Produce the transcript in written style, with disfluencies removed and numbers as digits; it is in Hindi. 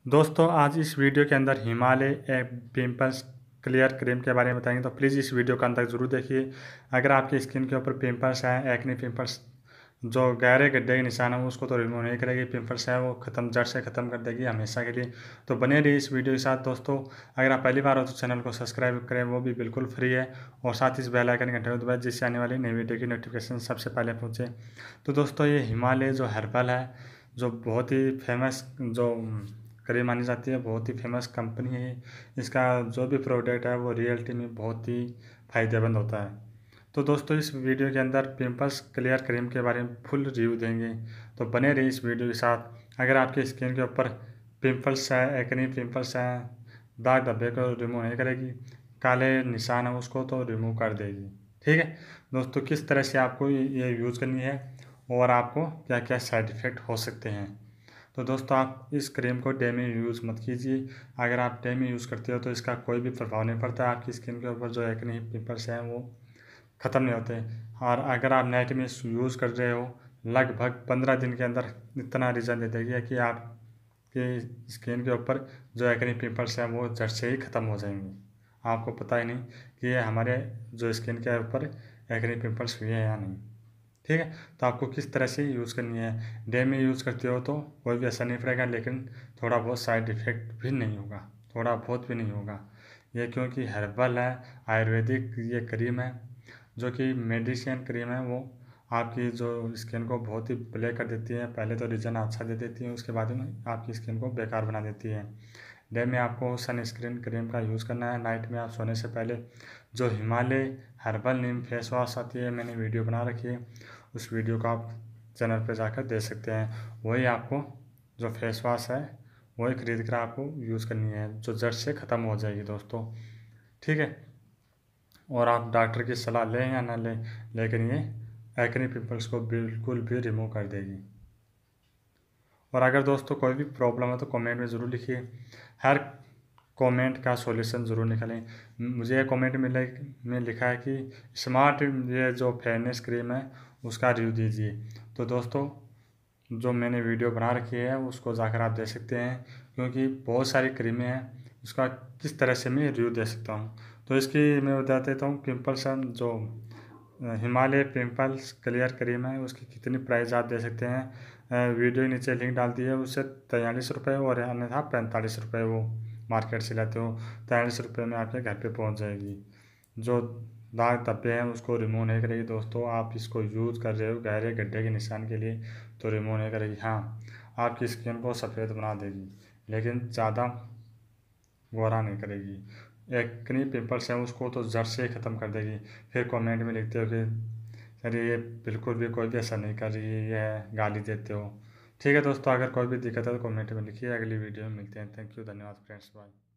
दोस्तों आज इस वीडियो के अंदर हिमालय एक पिंपल्स क्लियर क्रीम के बारे में बताएंगे, तो प्लीज़ इस वीडियो का अंदर ज़रूर देखिए। अगर आपकी स्किन के ऊपर पिंपल्स हैं, एक्ने पिंपल्स, जो गहरे गड्ढे के निशान है उसको तो रिमूव नहीं करेगी, पिंपल्स है वो खत्म, जड़ से ख़त्म कर देगी हमेशा के लिए। तो बने रहिए इस वीडियो के साथ। दोस्तों अगर आप पहली बार हो तो चैनल को सब्सक्राइब करें, वो भी बिल्कुल फ्री है, और साथ ही इस बेल आइकन घंटे को दबाएं जिससे आने वाली नई वीडियो की नोटिफिकेशन सबसे पहले पहुँचे। तो दोस्तों ये हिमालय जो हर्बल है, जो बहुत ही फेमस जो क्रीम मानी जाती है, बहुत ही फेमस कंपनी है। इसका जो भी प्रोडक्ट है वो रियलिटी में बहुत ही फ़ायदेमंद होता है। तो दोस्तों इस वीडियो के अंदर पिंपल्स क्लियर क्रीम के बारे में फुल रिव्यू देंगे, तो बने रहिए इस वीडियो के साथ। अगर आपकी स्किन के ऊपर पिंपल्स है, एक्ने पिंपल्स हैं, दाग धब्बे को रिमूव नहीं करेगी, काले निशान है उसको तो रिमूव कर देगी। ठीक है दोस्तों, किस तरह से आपको ये यूज़ करनी है और आपको क्या क्या साइड इफ़ेक्ट हो सकते हैं। तो दोस्तों आप इस क्रीम को डे में यूज़ मत कीजिए। अगर आप डे में यूज़ करते हो तो इसका कोई भी प्रभाव नहीं पड़ता, आपकी स्किन के ऊपर जो एक्ने पिंपल्स हैं वो ख़त्म नहीं होते। और अगर आप नाइट में यूज़ कर रहे हो, लगभग 15 दिन के अंदर इतना रिजल्ट दे देगी कि आपके स्किन के ऊपर जो एक्ने पिंपल्स हैं वो जड़ से ही ख़त्म हो जाएंगे। आपको पता ही नहीं कि ये हमारे जो स्किन के ऊपर एक्ने पिंपल्स हुए हैं या नहीं। ठीक है, तो आपको किस तरह से यूज़ करनी है। डे में यूज़ करते हो तो कोई भी असर नहीं पड़ेगा, लेकिन थोड़ा बहुत साइड इफ़ेक्ट भी नहीं होगा, थोड़ा बहुत भी नहीं होगा। ये क्योंकि हर्बल है, आयुर्वेदिक ये क्रीम है, जो कि मेडिसिन क्रीम है। वो आपकी जो स्किन को बहुत ही ब्लैक कर देती है, पहले तो रिजल्ट अच्छा दे देती है, उसके बाद में आपकी स्किन को बेकार बना देती है। डे में आपको सनस्क्रीन क्रीम का यूज़ करना है, नाइट में आप सोने से पहले जो Himalaya herbal neem face wash आती है, मैंने वीडियो बना रखी है, उस वीडियो को आप चैनल पर जाकर देख सकते हैं। वही आपको जो फेस वॉश है वही खरीद कर आपको यूज़ करनी है, जो जड़ से ख़त्म हो जाएगी दोस्तों। ठीक है, और आप डॉक्टर की सलाह लें या ना लें, लेकिन ये एक्ने पिंपल्स को बिल्कुल भी रिमूव कर देगी। और अगर दोस्तों कोई भी प्रॉब्लम है तो कमेंट में ज़रूर लिखिए, हर कमेंट का सॉल्यूशन ज़रूर निकालें। मुझे कमेंट में लिखा है कि स्मार्ट ये जो फेयरनेस क्रीम है उसका रिव्यू दीजिए। तो दोस्तों जो मैंने वीडियो बना रखी है उसको जाकर आप देख सकते हैं, क्योंकि बहुत सारी क्रीमें हैं, उसका किस तरह से मैं रिव्यू दे सकता हूँ। तो इसकी मैं बता देता हूँ। पिंपल्स जो हिमालय पिंपल्स क्लियर क्रीम है उसकी कितनी प्राइस आप दे सकते हैं, वीडियो के नीचे लिंक डाल दी है। उससे 43 रुपये और अन्यथा 45 रुपये वो मार्केट से लेते हो। 43 रुपये में आपके घर पे पहुंच जाएगी। जो दाग धब्बे हैं उसको रिमूव नहीं करेगी दोस्तों। आप इसको यूज़ कर रहे हो गहरे गड्ढे के निशान के लिए तो रिमूव नहीं करेगी। हाँ, आपकी स्किन को सफ़ेद बना देगी, लेकिन ज़्यादा गोरा नहीं करेगी। एक्ने पिंपल्स हैं उसको तो जड़ से ही ख़त्म कर देगी। फिर कमेंट में लिखते हो कि सर ये बिल्कुल भी कोई भी असर नहीं कर रही है, ये गाली देते हो। ठीक है दोस्तों, अगर कोई भी दिक्कत है तो कमेंट में लिखिए। अगली वीडियो में मिलते हैं। थैंक यू, धन्यवाद फ्रेंड्स, बाय।